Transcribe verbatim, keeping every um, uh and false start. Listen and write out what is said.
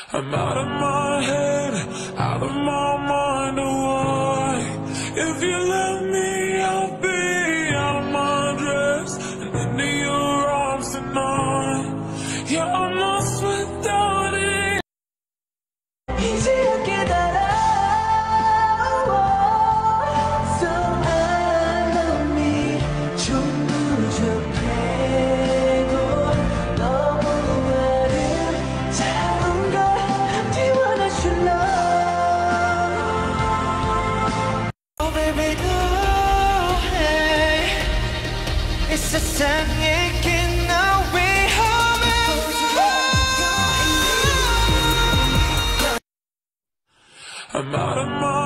I'm out of my head, out of my mind, oh why? If you let me, I'll be out of my dress and into your arms tonight. Yeah, I'm lost without it. 이제야 깨달아. So I love me. 좀 부족해도 너무 아름다운 걸 Do you wanna show love? Oh baby go hey 이 세상에 긴 너 위험해 I'm out of my